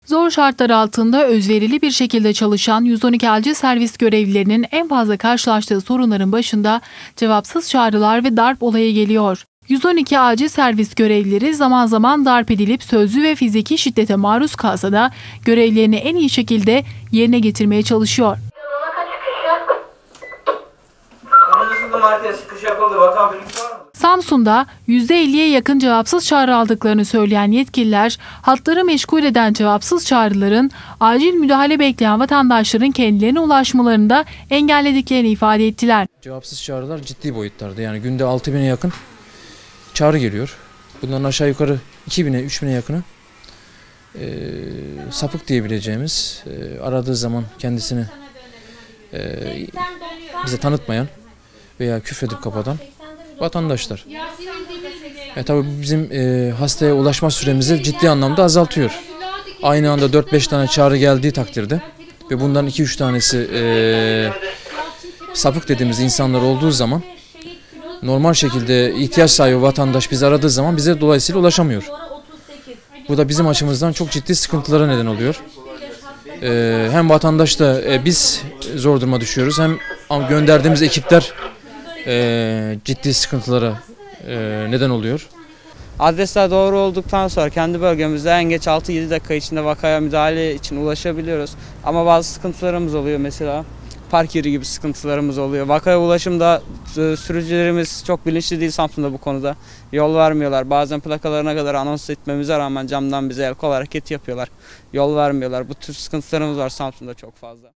Zor şartlar altında özverili bir şekilde çalışan 112 acil servis görevlilerinin en fazla karşılaştığı sorunların başında cevapsız çağrılar ve darp olayı geliyor. 112 acil servis görevlileri zaman zaman darp edilip sözlü ve fiziki şiddete maruz kalsa da görevlerini en iyi şekilde yerine getirmeye çalışıyor. Samsun'da %50'ye yakın cevapsız çağrı aldıklarını söyleyen yetkililer, hatları meşgul eden cevapsız çağrıların acil müdahale bekleyen vatandaşların kendilerine ulaşmalarında engellediklerini ifade ettiler. Cevapsız çağrılar ciddi boyutlarda, yani günde 6.000'e yakın çağrı geliyor. Bunların aşağı yukarı 2.000'e 3.000'e yakını sapık diyebileceğimiz, aradığı zaman kendisini bize tanıtmayan veya küfredip kapatan vatandaşlar. Tabii bizim hastaya ulaşma süremizi ciddi anlamda azaltıyor. Aynı anda 4-5 tane çağrı geldiği takdirde ve bundan 2-3 tanesi sapık dediğimiz insanlar olduğu zaman normal şekilde ihtiyaç sahibi vatandaş bizi aradığı zaman bize dolayısıyla ulaşamıyor. Bu da bizim açımızdan çok ciddi sıkıntılara neden oluyor. Hem vatandaş da biz zor duruma düşüyoruz, hem gönderdiğimiz ekipler ciddi sıkıntılara neden oluyor. Adresler doğru olduktan sonra kendi bölgemizde en geç 6-7 dakika içinde vakaya müdahale için ulaşabiliyoruz. Ama bazı sıkıntılarımız oluyor, mesela park yeri gibi sıkıntılarımız oluyor. Vakaya ulaşımda sürücülerimiz çok bilinçli değil Samsun'da bu konuda. Yol vermiyorlar. Bazen plakalarına kadar anons etmemize rağmen camdan bize el kol hareket yapıyorlar. Yol vermiyorlar. Bu tür sıkıntılarımız var Samsun'da çok fazla.